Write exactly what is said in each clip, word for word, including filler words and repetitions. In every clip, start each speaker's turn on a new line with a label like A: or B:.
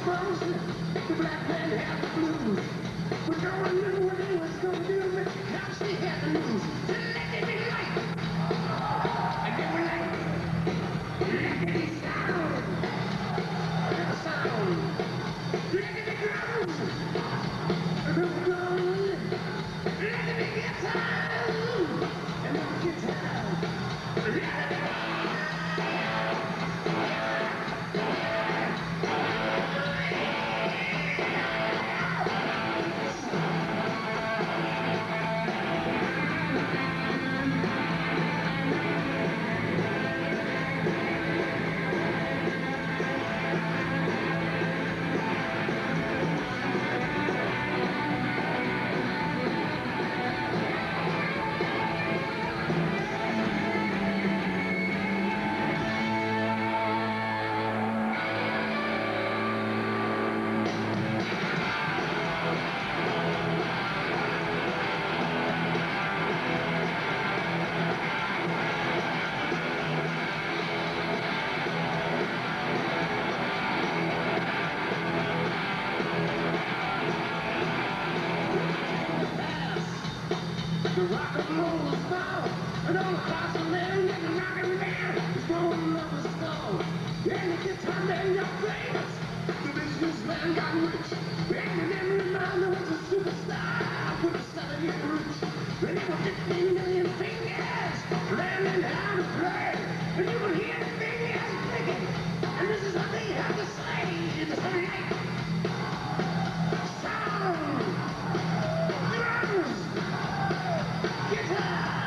A: frozen. The black man had the blues. But no one knew what he was going to do. But now she had the news. To let it be light. And they were like, let it sound. Let it sound. Let it be drums. And then we're going. Let it be guitar. And then guitar. Let it be. The rock and roll is down, and all across the land, and the rock and roll is rolling up the stone. And the guitar man got famous, the businessman got rich, and the memory man was a superstar with a seven-year reach. And there were fifteen million fingers learning how to play, and you could hear the fingers clicking, and this is what they have to say. It's a like sound, drums, guitar.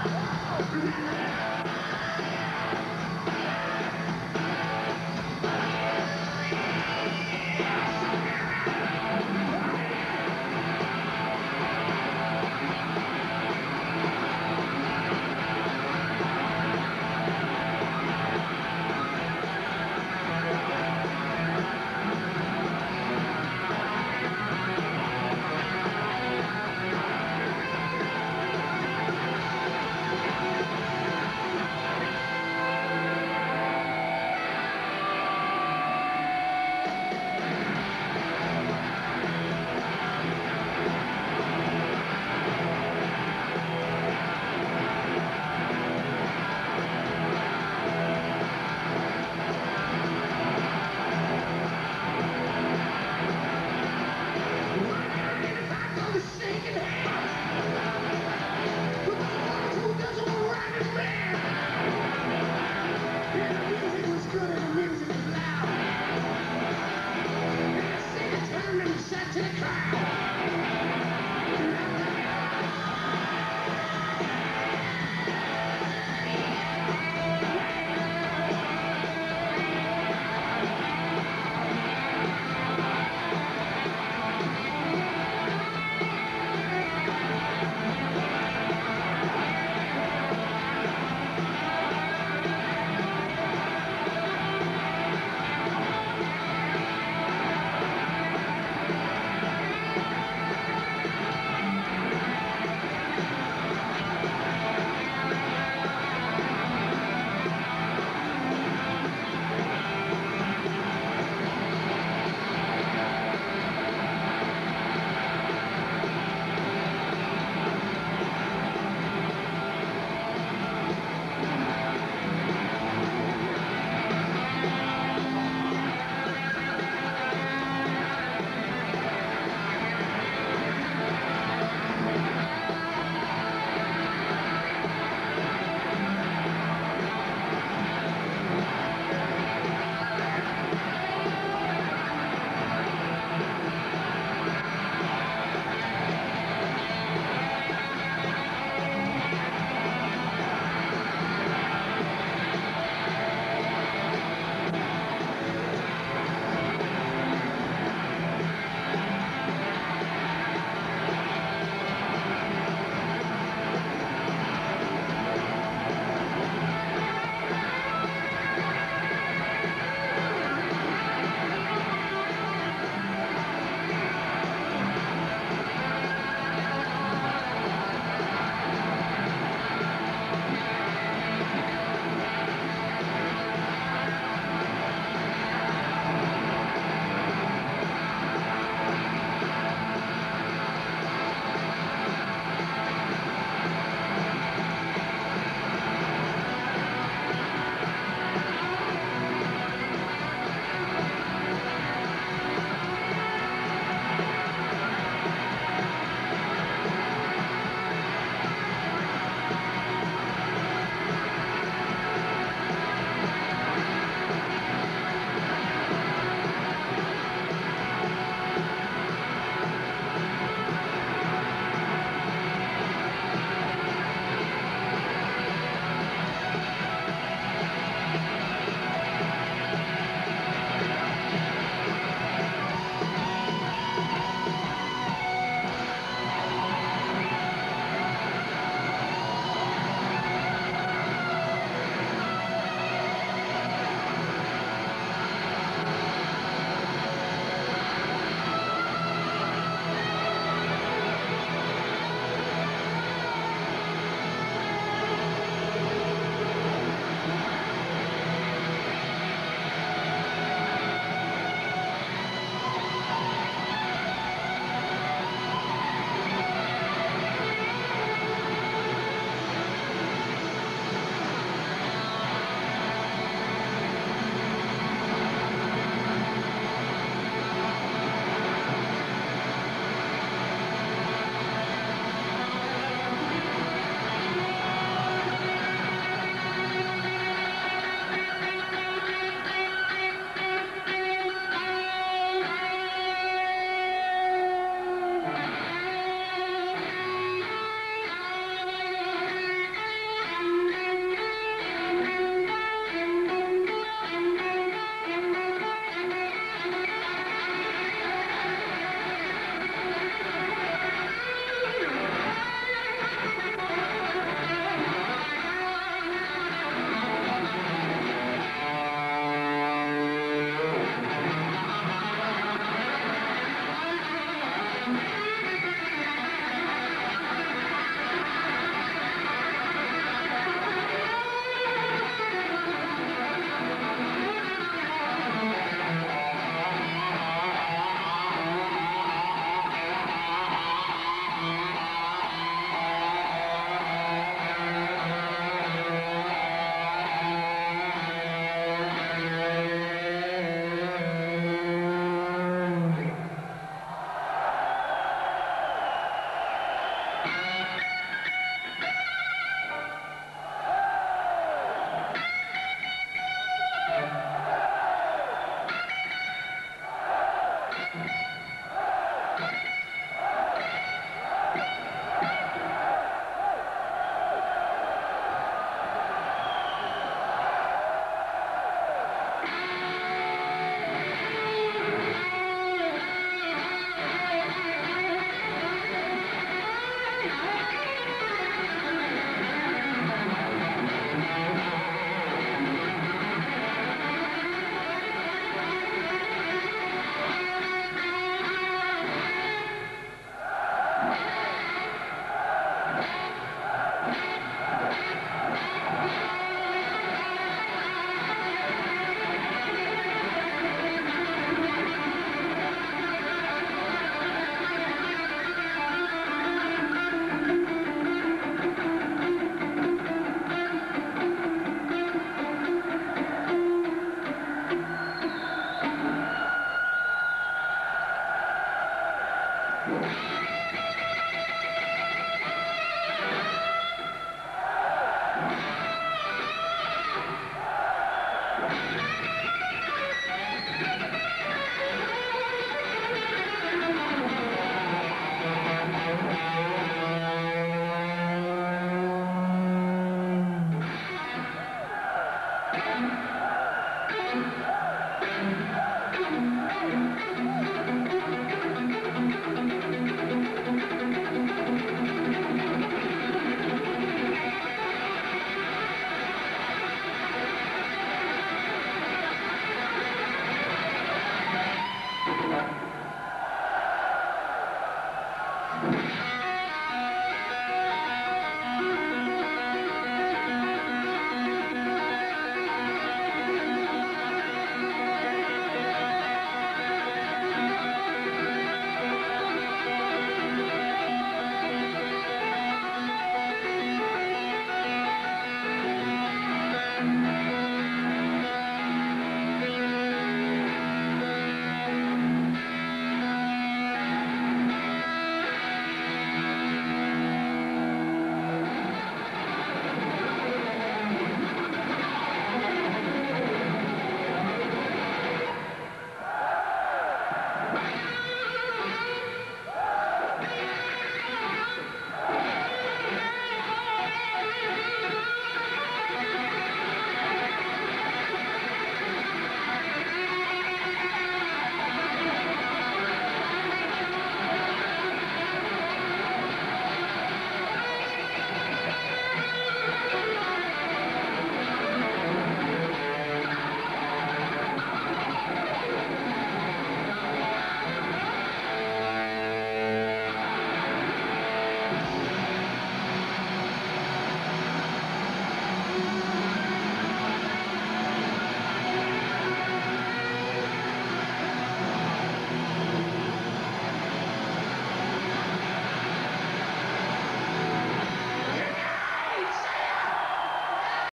A: Thank you.